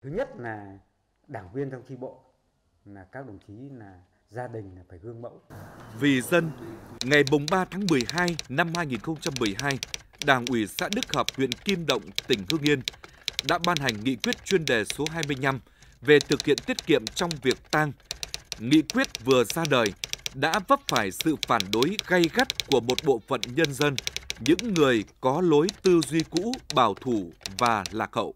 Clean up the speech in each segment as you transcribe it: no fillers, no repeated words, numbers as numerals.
Thứ nhất là đảng viên trong chi bộ là các đồng chí là gia đình là phải gương mẫu. Vì dân, ngày 3 tháng 12 năm 2012, Đảng ủy xã Đức Hợp, huyện Kim Động, tỉnh Hưng Yên đã ban hành nghị quyết chuyên đề số 25 về thực hiện tiết kiệm trong việc tang. Nghị quyết vừa ra đời đã vấp phải sự phản đối gay gắt của một bộ phận nhân dân, những người có lối tư duy cũ, bảo thủ và lạc hậu.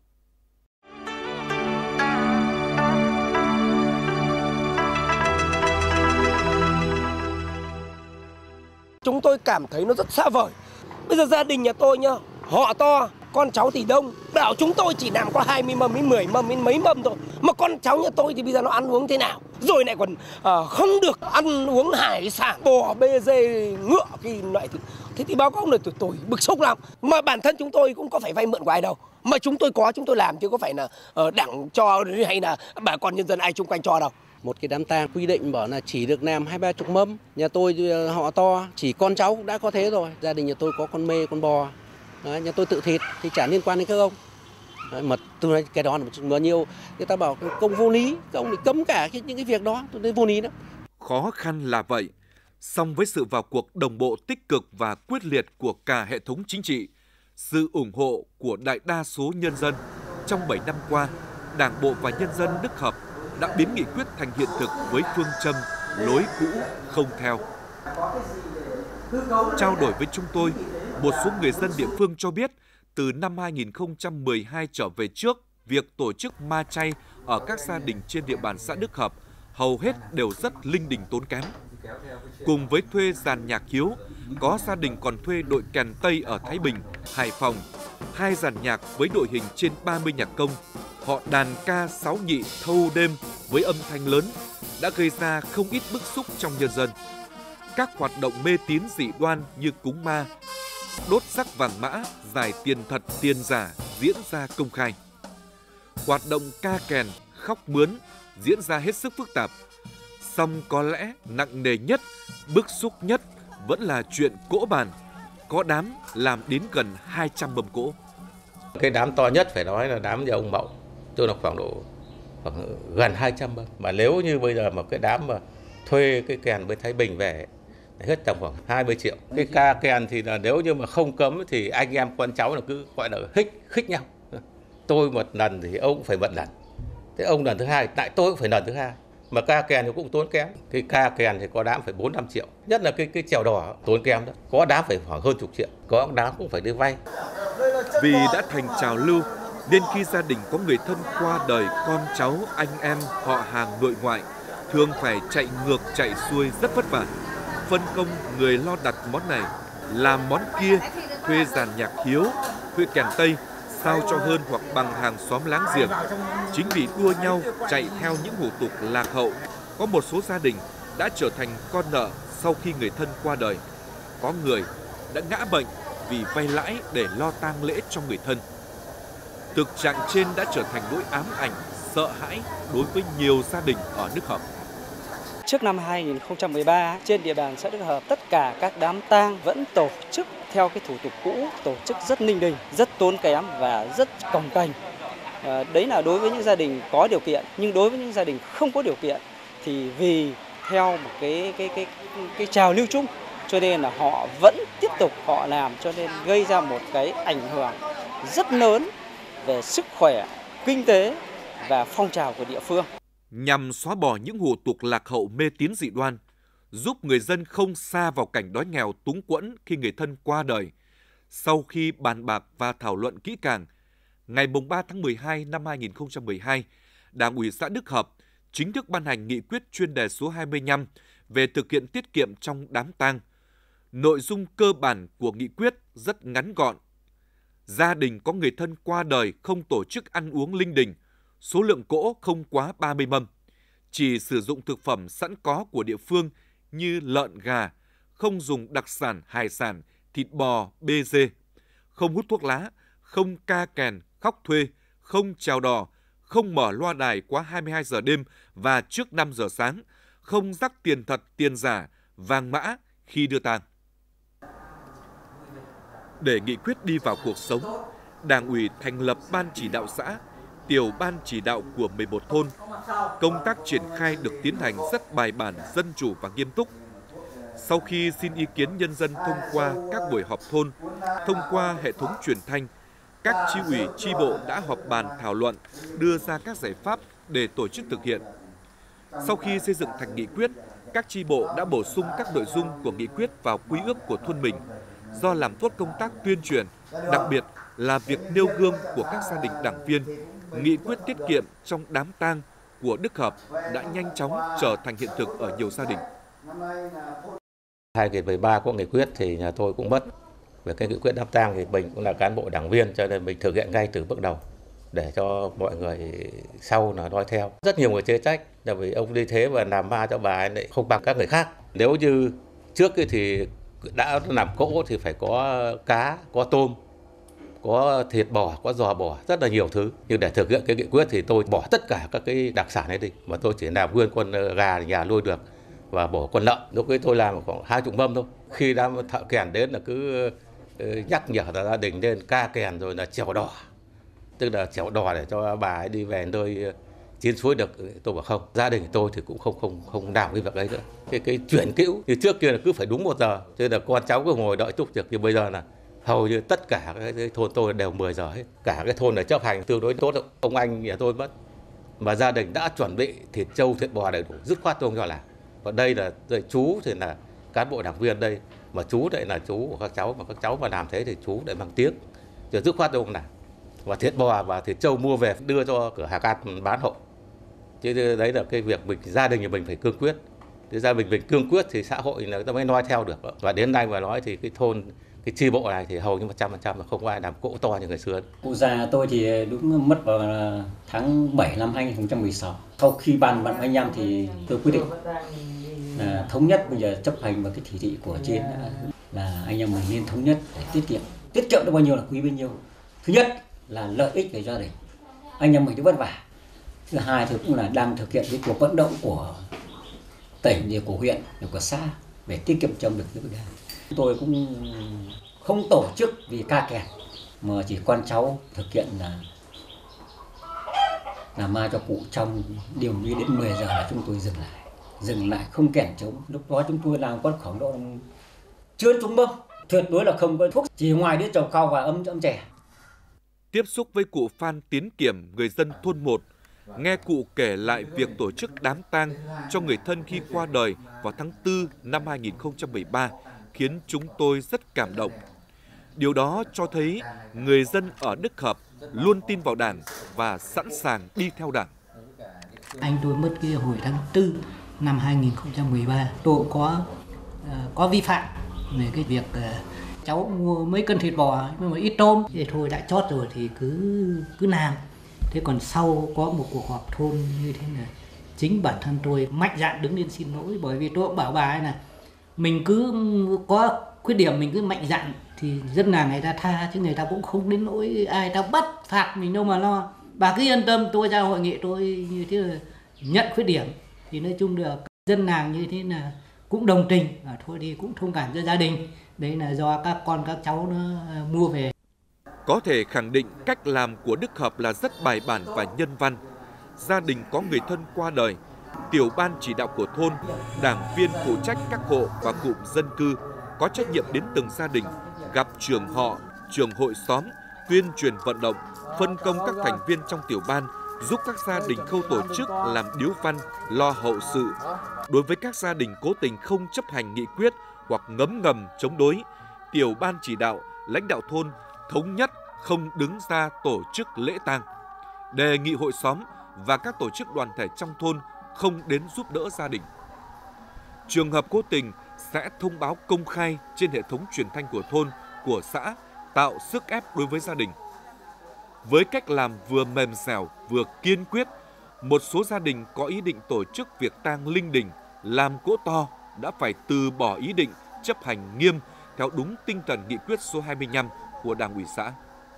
Chúng tôi cảm thấy nó rất xa vời. Bây giờ gia đình nhà tôi nhá, họ to, con cháu thì đông. Bảo chúng tôi chỉ làm có 20 mâm, 10 mâm, mấy mâm thôi. Mà con cháu nhà tôi thì bây giờ nó ăn uống thế nào? Rồi lại còn không được ăn uống hải sản, bò, bê dê, ngựa cái loại thứ. Thế thì báo cáo là tôi bực xúc lắm. Mà bản thân chúng tôi cũng có phải vay mượn của ai đâu. Mà chúng tôi làm chứ có phải là đảng cho hay là bà con nhân dân ai chung quanh cho đâu. Một cái đám tang quy định bảo là chỉ được làm 20-30 mâm. Nhà tôi họ to, chỉ con cháu cũng đã có thế rồi. Gia đình nhà tôi có con mê, con bò. Đấy, nhà tôi tự thịt thì chả liên quan đến các ông. Đấy, mà tôi nói cái đó là bao nhiêu. Người ta bảo công vô lý, các ông thì cấm cả những cái việc đó, tôi thấy vô lý đó. Khó khăn là vậy, song với sự vào cuộc đồng bộ tích cực và quyết liệt của cả hệ thống chính trị, sự ủng hộ của đại đa số nhân dân, trong 7 năm qua, Đảng bộ và nhân dân Đức Hợp đã biến nghị quyết thành hiện thực với phương châm lối cũ không theo. Trao đổi với chúng tôi, một số người dân địa phương cho biết từ năm 2012 trở về trước, việc tổ chức ma chay ở các gia đình trên địa bàn xã Đức Hợp hầu hết đều rất linh đình tốn kém. Cùng với thuê dàn nhạc hiếu, có gia đình còn thuê đội kèn Tây ở Thái Bình, Hải Phòng, 2 dàn nhạc với đội hình trên 30 nhạc công. Họ đàn ca sáo nhị thâu đêm với âm thanh lớn đã gây ra không ít bức xúc trong nhân dân. Các hoạt động mê tín dị đoan như cúng ma, đốt sắc vàng mã, giải tiền thật tiền giả diễn ra công khai. Hoạt động ca kèn, khóc mướn diễn ra hết sức phức tạp. Song có lẽ nặng nề nhất, bức xúc nhất vẫn là chuyện cỗ bàn, có đám làm đến gần 200 mâm cỗ. Cái đám to nhất phải nói là đám nhà ông Mậu, tôi là khoảng gần 200 mâm. Mà nếu như bây giờ mà cái đám mà thuê cái kèn với Thái Bình về hết tầm khoảng 20 triệu. Cái ca kèn thì là nếu như mà không cấm thì anh em con cháu là cứ gọi là khích nhau. Tôi một lần thì ông cũng phải một lần. Thế ông lần thứ hai, tại tôi cũng phải lần thứ hai. Mà ca kèn thì cũng tốn kém. Cái ca kèn thì có đám phải 4-5 triệu. Nhất là cái chèo đỏ tốn kém đó. Có đám phải khoảng hơn chục triệu. Có đám cũng phải đi vay. Vì đã thành trào lưu, nên khi gia đình có người thân qua đời, con cháu, anh em, họ hàng nội ngoại thường phải chạy ngược chạy xuôi rất vất vả. Phân công người lo đặt món này, làm món kia, thuê dàn nhạc hiếu, thuê kèn Tây, sao cho hơn hoặc bằng hàng xóm láng giềng. Chính vì đua nhau chạy theo những hủ tục lạc hậu, có một số gia đình đã trở thành con nợ sau khi người thân qua đời. Có người đã ngã bệnh vì vay lãi để lo tang lễ cho người thân. Thực trạng trên đã trở thành nỗi ám ảnh, sợ hãi đối với nhiều gia đình ở Đức Hợp. Trước năm 2013, trên địa bàn xã Đức Hợp, tất cả các đám tang vẫn tổ chức theo cái thủ tục cũ, tổ chức rất ninh đình, rất tốn kém và rất cồng kềnh. Đấy là đối với những gia đình có điều kiện, nhưng đối với những gia đình không có điều kiện thì vì theo một cái trào lưu chung, cho nên là họ vẫn tiếp tục họ làm, cho nên gây ra một cái ảnh hưởng rất lớn về sức khỏe, kinh tế và phong trào của địa phương. Nhằm xóa bỏ những hủ tục lạc hậu mê tín dị đoan, giúp người dân không sa vào cảnh đói nghèo túng quẫn khi người thân qua đời. Sau khi bàn bạc và thảo luận kỹ càng, ngày 3 tháng 12 năm 2012, Đảng ủy xã Đức Hợp chính thức ban hành nghị quyết chuyên đề số 25 về thực hiện tiết kiệm trong đám tang. Nội dung cơ bản của nghị quyết rất ngắn gọn. Gia đình có người thân qua đời không tổ chức ăn uống linh đình, số lượng cỗ không quá 30 mâm, chỉ sử dụng thực phẩm sẵn có của địa phương như lợn, gà, không dùng đặc sản, hải sản, thịt bò, bê dê, không hút thuốc lá, không ca kèn, khóc thuê, không chèo đò, không mở loa đài quá 22 giờ đêm và trước 5 giờ sáng, không rắc tiền thật, tiền giả, vàng mã khi đưa tang. Để nghị quyết đi vào cuộc sống, Đảng ủy thành lập Ban chỉ đạo xã, tiểu ban chỉ đạo của 11 thôn, công tác triển khai được tiến hành rất bài bản, dân chủ và nghiêm túc. Sau khi xin ý kiến nhân dân thông qua các buổi họp thôn, thông qua hệ thống truyền thanh, các chi ủy, chi bộ đã họp bàn thảo luận, đưa ra các giải pháp để tổ chức thực hiện. Sau khi xây dựng thành nghị quyết, các chi bộ đã bổ sung các nội dung của nghị quyết vào quy ước của thôn mình. Do làm tốt công tác tuyên truyền, đặc biệt là việc nêu gương của các gia đình đảng viên, nghị quyết tiết kiệm trong đám tang của Đức Hợp đã nhanh chóng trở thành hiện thực ở nhiều gia đình. 2013 có nghị quyết thì nhà tôi cũng mất. Về cái nghị quyết đám tang thì mình cũng là cán bộ đảng viên cho nên mình thực hiện ngay từ bước đầu để cho mọi người sau là nói theo. Rất nhiều người chê trách là vì ông đi thế và làm ma cho bà ấy lại không bằng các người khác. Nếu như trước thì đã làm cỗ thì phải có cá, có tôm, có thịt bò, có giò bò, rất là nhiều thứ. Nhưng để thực hiện cái nghị quyết thì tôi bỏ tất cả các cái đặc sản ấy đi, mà tôi chỉ làm nguyên con gà nhà nuôi được và bỏ con lợn. Lúc ấy tôi làm khoảng 20 mâm thôi. Khi đám thợ kèn đến là cứ nhắc nhở gia đình lên ca kèn rồi là chèo đò. Tức là chèo đò để cho bà ấy đi về nơi chín suối được. Tôi bảo không, gia đình tôi thì cũng không làm cái việc đấy nữa. Cái chuyển cữu như trước kia là cứ phải đúng 1 giờ, cho nên là con cháu cứ ngồi đợi túc trực. Nhưng bây giờ là hầu như tất cả cái thôn tôi đều 10 giờ hết. Cả cái thôn này chấp hành tương đối tốt. Ông anh nhà tôi mất, mà gia đình đã chuẩn bị thịt trâu, thịt bò đầy đủ, dứt khoát tôi không cho làm. Còn đây là chú thì là cán bộ đảng viên đây, mà chú đây là chú của các cháu, mà các cháu mà làm thế thì chú lại mang tiếng, rồi dứt khoát tôi không làm. Và thịt bò và thịt trâu mua về đưa cho cửa hàng ăn bán hộ. Chứ đấy là cái việc mình, gia đình nhà mình phải cương quyết. Thế ra mình cương quyết thì xã hội là ta mới nói theo được. Và đến nay mà nói thì cái thôn, cái chi bộ này thì hầu như 100% là không có ai làm cỗ to như ngày xưa. Cụ già tôi thì đúng mất vào tháng 7 năm 2016. Sau khi bàn anh em thì tôi quyết định là thống nhất bây giờ chấp hành vào cái chỉ thị của trên là anh em mình nên thống nhất để tiết kiệm được bao nhiêu là quý bấy nhiêu. Thứ nhất là lợi ích về gia đình, anh em mình vất vả. Thứ hai thì cũng là đang thực hiện cái cuộc vận động của tỉnh, rồi của huyện, rồi của xã để tiết kiệm trong được cái vấn đề. Tôi cũng không tổ chức vì ca kèn mà chỉ con cháu thực hiện là làm ma cho cụ trong điều như đến 10 giờ là chúng tôi dừng lại không kèn trống. Lúc đó chúng tôi làm con khoảng độ chươn trúng mâm, tuyệt đối là không có thuốc, chỉ ngoài đứa trầu cau và ấm chè. Tiếp xúc với cụ Phan Tiến Kiểm, người dân thôn 1, nghe cụ kể lại việc tổ chức đám tang cho người thân khi qua đời vào tháng 4 năm 2013 khiến chúng tôi rất cảm động. Điều đó cho thấy người dân ở Đức Hợp luôn tin vào Đảng và sẵn sàng đi theo Đảng. Anh tôi mất kia hồi tháng 4 năm 2013. Tôi có vi phạm về cái việc cháu mua mấy cân thịt bò nhưng mà ít tôm. Thì thôi đã chót rồi thì cứ làm. Thế còn sau có một cuộc họp thôn như thế này, chính bản thân tôi mạnh dạn đứng lên xin lỗi, bởi vì tôi cũng bảo bà ấy là mình cứ có khuyết điểm mình cứ mạnh dạn thì dân làng người ta tha, chứ người ta cũng không đến nỗi ai ta bắt phạt mình đâu mà lo. Bà cứ yên tâm, tôi ra hội nghị tôi như thế là nhận khuyết điểm thì nói chung được dân làng như thế là cũng đồng tình, và thôi thì cũng thông cảm cho gia đình. Đấy là do các con các cháu nó mua về. Có thể khẳng định cách làm của Đức Hợp là rất bài bản và nhân văn. Gia đình có người thân qua đời, tiểu ban chỉ đạo của thôn, đảng viên phụ trách các hộ và cụm dân cư có trách nhiệm đến từng gia đình, gặp trưởng họ, trưởng hội xóm, tuyên truyền vận động, phân công các thành viên trong tiểu ban, giúp các gia đình khâu tổ chức làm điếu văn, lo hậu sự. Đối với các gia đình cố tình không chấp hành nghị quyết hoặc ngấm ngầm chống đối, tiểu ban chỉ đạo, lãnh đạo thôn thống nhất không đứng ra tổ chức lễ tang. Đề nghị hội xóm và các tổ chức đoàn thể trong thôn không đến giúp đỡ gia đình. Trường hợp cố tình sẽ thông báo công khai trên hệ thống truyền thanh của thôn, của xã, tạo sức ép đối với gia đình. Với cách làm vừa mềm dẻo vừa kiên quyết, một số gia đình có ý định tổ chức việc tang linh đình, làm cỗ to đã phải từ bỏ ý định, chấp hành nghiêm theo đúng tinh thần nghị quyết số 25 của Đảng ủy xã.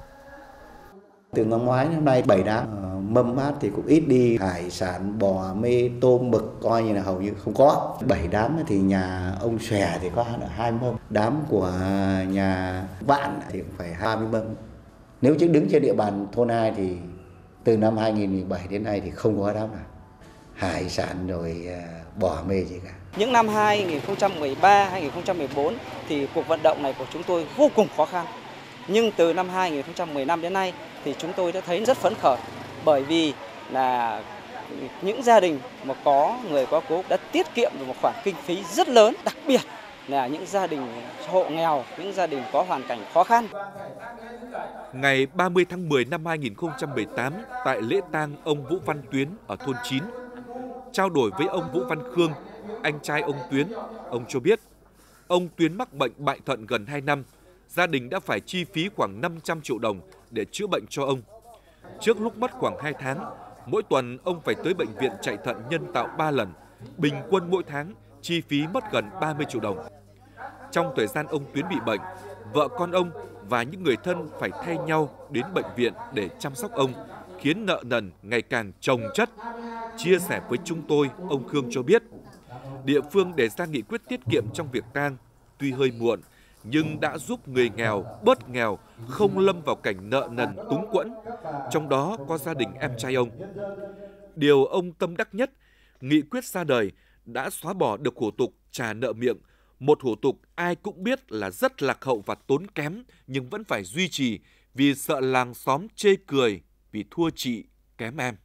Từ năm ngoái đến hôm nay 7 đám, mâm bát thì cũng ít đi, hải sản, bò, mê, tôm, mực coi như là hầu như không có. 7 đám thì nhà ông Xòe thì có 2 mâm, đám của nhà Vạn thì cũng phải 20 mâm. Nếu chứ đứng trên địa bàn thôn 2 thì Từ năm 2017 đến nay thì không có đám nào hải sản rồi bò mê gì cả. Những năm 2013, 2014 thì cuộc vận động này của chúng tôi vô cùng khó khăn. Nhưng từ năm 2015 đến nay thì chúng tôi đã thấy rất phấn khởi, bởi vì là những gia đình mà có người có cố đã tiết kiệm được một khoản kinh phí rất lớn, đặc biệt là những gia đình hộ nghèo, những gia đình có hoàn cảnh khó khăn. Ngày 30 tháng 10 năm 2018, tại lễ tang ông Vũ Văn Tuyến ở thôn 9, trao đổi với ông Vũ Văn Khương, anh trai ông Tuyến, ông cho biết ông Tuyến mắc bệnh bại thận gần 2 năm, gia đình đã phải chi phí khoảng 500 triệu đồng để chữa bệnh cho ông. Trước lúc mất khoảng 2 tháng, mỗi tuần ông phải tới bệnh viện chạy thận nhân tạo 3 lần, bình quân mỗi tháng chi phí mất gần 30 triệu đồng. Trong thời gian ông Tuyến bị bệnh, vợ con ông và những người thân phải thay nhau đến bệnh viện để chăm sóc ông, khiến nợ nần ngày càng chồng chất. Chia sẻ với chúng tôi, ông Khương cho biết, địa phương đề ra nghị quyết tiết kiệm trong việc tang, tuy hơi muộn, nhưng đã giúp người nghèo bớt nghèo, không lâm vào cảnh nợ nần túng quẫn, trong đó có gia đình em trai ông. Điều ông tâm đắc nhất, nghị quyết ra đời đã xóa bỏ được hủ tục trả nợ miệng, một hủ tục ai cũng biết là rất lạc hậu và tốn kém, nhưng vẫn phải duy trì vì sợ làng xóm chê cười vì thua chị kém em.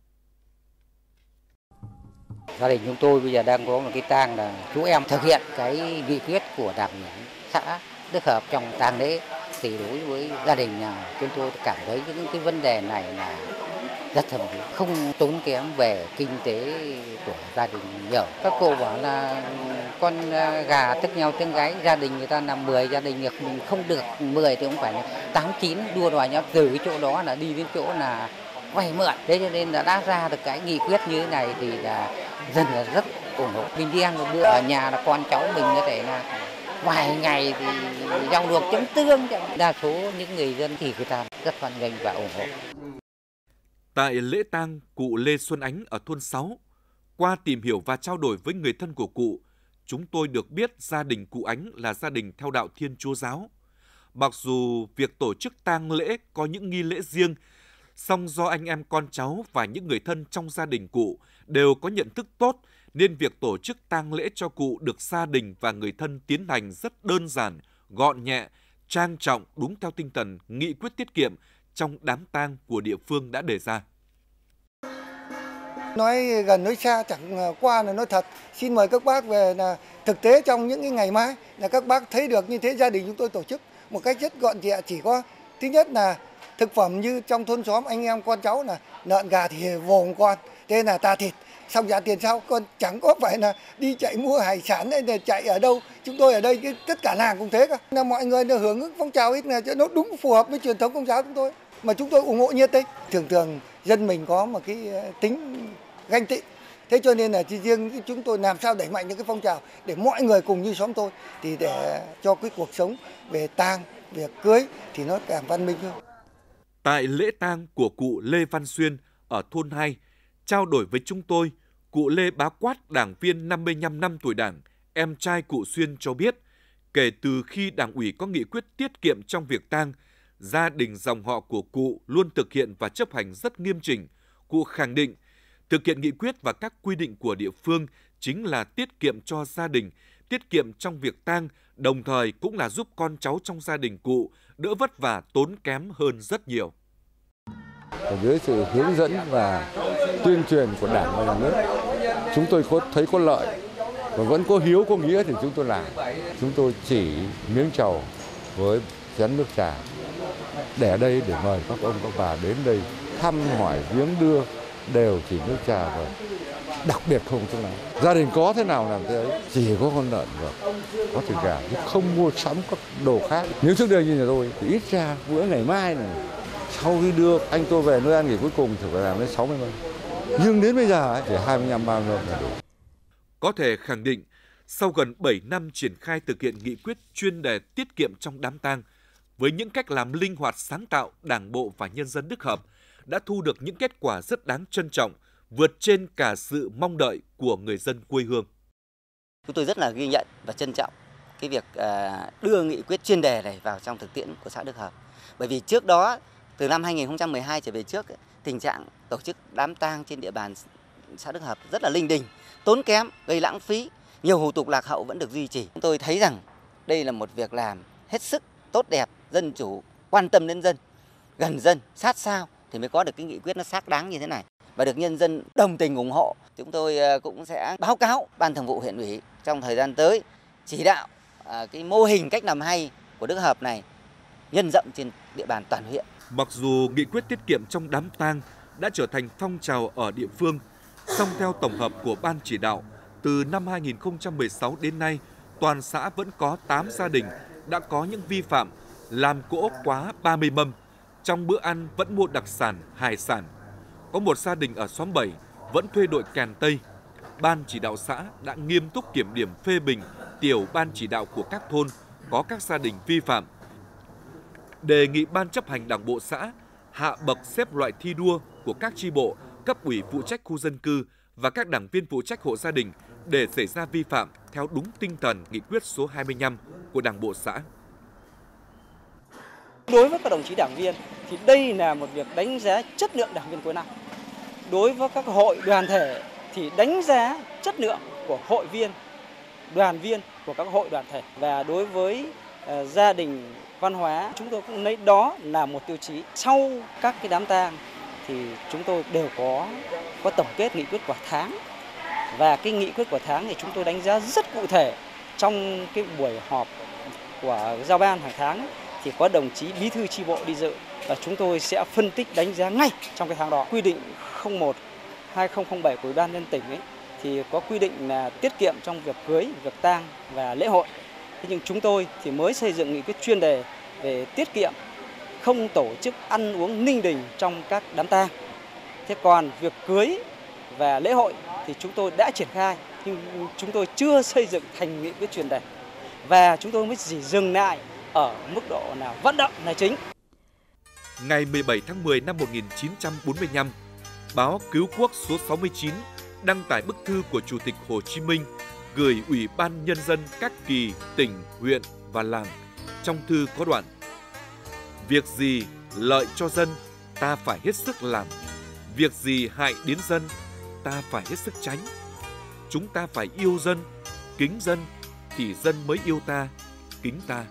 Gia đình chúng tôi bây giờ đang có một cái tang là chú em thực hiện cái nghị quyết của Đảng ủy xã Đức Hợp trong tang lễ, thì đối với gia đình nhà chúng tôi cảm thấy những cái vấn đề này là rất hợp lý, không tốn kém về kinh tế của gia đình nhiều. Các cụ bảo là con gà tức nhau tiếng gáy, gia đình người ta làm 10, gia đình mình không được 10 thì cũng phải là 8, 9 đua đòi nhau từ cái chỗ đó là đi đến chỗ là vay mượn. Thế cho nên là đã ra được cái nghị quyết như thế này thì là dân là rất ủng hộ. Mình đi ăn một bữa ở nhà là con cháu mình có thể là vài ngày thì rau luộc chấm tương. Đa số những người dân thì người ta rất hoan nghênh và ủng hộ. Tại lễ tang cụ Lê Xuân Ánh ở thôn 6, qua tìm hiểu và trao đổi với người thân của cụ, chúng tôi được biết gia đình cụ Ánh là gia đình theo đạo Thiên Chúa giáo. Mặc dù việc tổ chức tang lễ có những nghi lễ riêng, song do anh em con cháu và những người thân trong gia đình cụ đều có nhận thức tốt, nên việc tổ chức tang lễ cho cụ được gia đình và người thân tiến hành rất đơn giản, gọn nhẹ, trang trọng, đúng theo tinh thần nghị quyết tiết kiệm trong đám tang của địa phương đã đề ra. Nói gần nói xa chẳng qua là nói thật. Xin mời các bác về là thực tế trong những cái ngày mai là các bác thấy được như thế gia đình chúng tôi tổ chức một cách rất gọn nhẹ, chỉ có thứ nhất là thực phẩm như trong thôn xóm anh em con cháu là lợn gà thì vồ con, thế là ta thịt, xong trả tiền sau, còn chẳng có phải là đi chạy mua hải sản hay là chạy ở đâu. Chúng tôi ở đây tất cả làng cũng thế cả, là mọi người là hưởng ứng phong trào ít là cho nó đúng phù hợp với truyền thống công giáo chúng tôi, mà chúng tôi ủng hộ nhiệt tình. Thường dân mình có một cái tính ganh tị, thế cho nên là chỉ riêng chúng tôi làm sao đẩy mạnh những cái phong trào để mọi người cùng như xóm tôi, thì để cho cái cuộc sống về tang, việc cưới thì nó càng văn minh hơn. Tại lễ tang của cụ Lê Văn Xuyên ở thôn 2, trao đổi với chúng tôi, cụ Lê Bá Quát, đảng viên 55 năm tuổi Đảng, em trai cụ Xuyên cho biết, kể từ khi Đảng ủy có nghị quyết tiết kiệm trong việc tang, gia đình dòng họ của cụ luôn thực hiện và chấp hành rất nghiêm chỉnh. Cụ khẳng định, thực hiện nghị quyết và các quy định của địa phương chính là tiết kiệm cho gia đình, tiết kiệm trong việc tang, đồng thời cũng là giúp con cháu trong gia đình cụ đỡ vất vả tốn kém hơn rất nhiều. Dưới sự hướng dẫn và tuyên truyền của Đảng và Nhà nước, chúng tôi thấy có lợi và vẫn có hiếu có nghĩa thì chúng tôi làm. Chúng tôi chỉ miếng trầu với chén nước trà để ở đây để mời các ông các bà đến đây thăm hỏi viếng đưa, đều chỉ nước trà và đặc biệt không chỗ nào. Gia đình có thế nào làm thế ấy, chỉ có con lợn và có thịt gà, chứ không mua sắm các đồ khác. Nếu trước đây như nhà tôi thì ít ra bữa ngày mai này, sau khi đưa anh tôi về nơi ăn nghỉ cuối cùng thì phải làm đến 60 mâm. Nhưng đến bây giờ chỉ 25-30 mâm là đủ. Có thể khẳng định, sau gần 7 năm triển khai thực hiện nghị quyết chuyên đề tiết kiệm trong đám tang, với những cách làm linh hoạt sáng tạo, Đảng bộ và nhân dân Đức Hợp đã thu được những kết quả rất đáng trân trọng, vượt trên cả sự mong đợi của người dân quê hương. Chúng tôi rất là ghi nhận và trân trọng cái việc đưa nghị quyết chuyên đề này vào trong thực tiễn của xã Đức Hợp. Bởi vì trước đó Từ năm 2012 trở về trước, tình trạng tổ chức đám tang trên địa bàn xã Đức Hợp rất là linh đình, tốn kém, gây lãng phí, nhiều hủ tục lạc hậu vẫn được duy trì. Chúng tôi thấy rằng đây là một việc làm hết sức tốt đẹp, dân chủ, quan tâm đến dân, gần dân, sát sao thì mới có được cái nghị quyết nó xác đáng như thế này và được nhân dân đồng tình ủng hộ. Chúng tôi cũng sẽ báo cáo Ban Thường vụ huyện ủy trong thời gian tới chỉ đạo cái mô hình cách làm hay của Đức Hợp này nhân rộng trên địa bàn toàn huyện. Mặc dù nghị quyết tiết kiệm trong đám tang đã trở thành phong trào ở địa phương, song theo tổng hợp của Ban chỉ đạo, từ năm 2016 đến nay, toàn xã vẫn có 8 gia đình đã có những vi phạm làm cỗ quá 30 mâm, trong bữa ăn vẫn mua đặc sản, hải sản. Có một gia đình ở xóm 7 vẫn thuê đội kèn Tây. Ban chỉ đạo xã đã nghiêm túc kiểm điểm phê bình tiểu ban chỉ đạo của các thôn có các gia đình vi phạm. Đề nghị Ban chấp hành Đảng bộ xã hạ bậc xếp loại thi đua của các chi bộ, cấp ủy phụ trách khu dân cư và các đảng viên phụ trách hộ gia đình để xảy ra vi phạm theo đúng tinh thần nghị quyết số 25 của Đảng bộ xã. Đối với các đồng chí đảng viên thì đây là một việc đánh giá chất lượng đảng viên cuối năm. Đối với các hội đoàn thể thì đánh giá chất lượng của hội viên, đoàn viên của các hội đoàn thể. Và đối với gia đình văn hóa, chúng tôi cũng lấy đó là một tiêu chí. Sau các cái đám tang thì chúng tôi đều có tổng kết nghị quyết của tháng. Và cái nghị quyết của tháng thì chúng tôi đánh giá rất cụ thể. Trong cái buổi họp của giao ban hàng tháng thì có đồng chí bí thư chi bộ đi dự và chúng tôi sẽ phân tích đánh giá ngay trong cái tháng đó. Quy định 01/2007 của Ủy ban nhân dân tỉnh ấy thì có quy định là tiết kiệm trong việc cưới, việc tang và lễ hội. Thế nhưng chúng tôi thì mới xây dựng nghị quyết chuyên đề về tiết kiệm, không tổ chức ăn uống ninh đình trong các đám tang. Thế còn việc cưới và lễ hội thì chúng tôi đã triển khai nhưng chúng tôi chưa xây dựng thành nghị quyết chuyên đề và chúng tôi mới chỉ dừng lại ở mức độ là vận động là chính. Ngày 17 tháng 10 năm 1945, báo Cứu Quốc số 69 đăng tải bức thư của Chủ tịch Hồ Chí Minh gửi Ủy ban Nhân dân các kỳ, tỉnh, huyện và làng. Trong thư có đoạn: việc gì lợi cho dân, ta phải hết sức làm. Việc gì hại đến dân, ta phải hết sức tránh. Chúng ta phải yêu dân, kính dân, thì dân mới yêu ta, kính ta.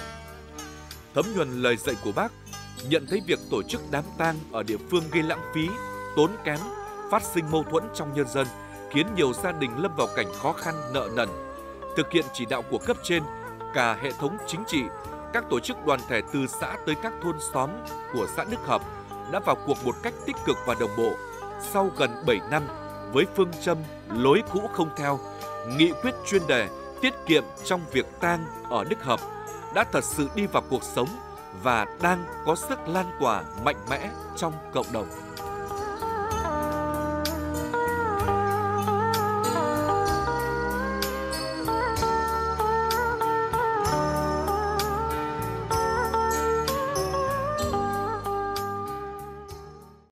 Thấm nhuần lời dạy của Bác, nhận thấy việc tổ chức đám tang ở địa phương gây lãng phí, tốn kém, phát sinh mâu thuẫn trong nhân dân, khiến nhiều gia đình lâm vào cảnh khó khăn nợ nần. Thực hiện chỉ đạo của cấp trên, cả hệ thống chính trị, các tổ chức đoàn thể từ xã tới các thôn xóm của xã Đức Hợp đã vào cuộc một cách tích cực và đồng bộ. Sau gần 7 năm, với phương châm lối cũ không theo, nghị quyết chuyên đề tiết kiệm trong việc tang ở Đức Hợp đã thật sự đi vào cuộc sống và đang có sức lan tỏa mạnh mẽ trong cộng đồng.